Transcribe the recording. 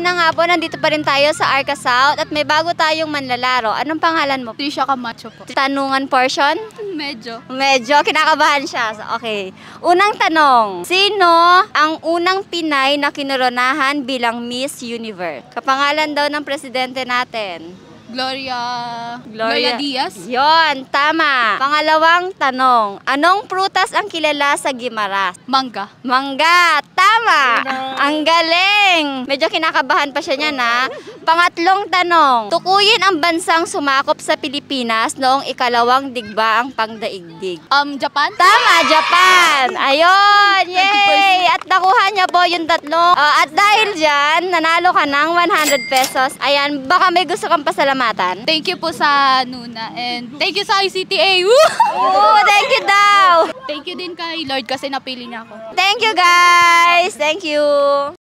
na nga po, nandito pa rin tayo sa Arca South at may bago tayong manlalaro. Anong pangalan mo? Trisha Camacho po. Tanungan portion? Medyo. Medyo, kinakabahan siya. So, okay. Unang tanong, sino ang unang Pinay na kinoronahan bilang Miss Universe? Kapangalan daw ng presidente natin. Gloria Diaz. Yon, tama. Pangalawang tanong, anong prutas ang kilala sa Guimaras? Mangga. Mangga, tama. Ang galing. Medyo kinakabahan pa siya niyan, ha? Pangatlong tanong, tukuyin ang bansang sumakop sa Pilipinas noong ikalawang digbaang pangdaigdig. Japan? Tama, Japan. Ayun, yay! At nakuha niya po yung tatlong. At dahil dyan, nanalo ka ng 100 pesos. Ayan, baka may gusto kang pasalamatan. Thank you po sa Nuna and thank you sa ICTA. Woo! Oo, thank you daw. Thank you din kay Lord kasi napili niya ako. Thank you, guys. Thank you.